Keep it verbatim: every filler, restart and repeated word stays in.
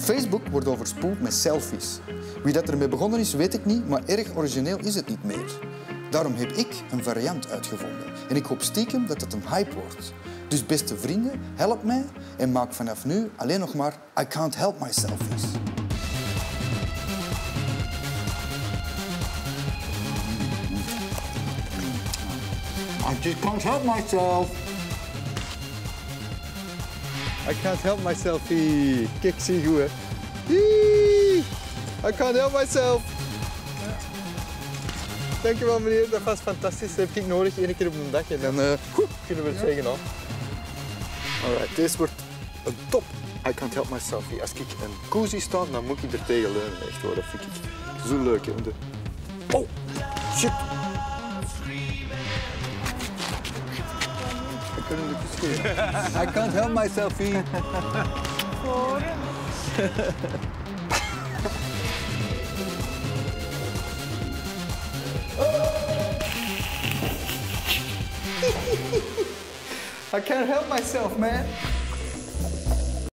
Facebook wordt overspoeld met selfies. Wie dat ermee begonnen is, weet ik niet, maar erg origineel is het niet meer. Daarom heb ik een variant uitgevonden. En ik hoop stiekem dat het een hype wordt. Dus beste vrienden, help mij en maak vanaf nu alleen nog maar I can't help my selfies. I just can't help myself. I can't help myself. Kijk, zie je goed, hè. I can't help myself. Dankjewel, meneer. Dat was fantastisch. Dat heb ik nodig. Eén keer op een dag en dan uh, kunnen we het zeggen. Hoor. Alright, deze wordt een top. I can't help myself. Als ik een koe zie staan, dan moet ik er tegen leunen. Echt hoor, dat vind ik zo leuk. Hè. Oh, shit. We kunnen de kus geven. I can't help myself. Voor. I can't help myself, man.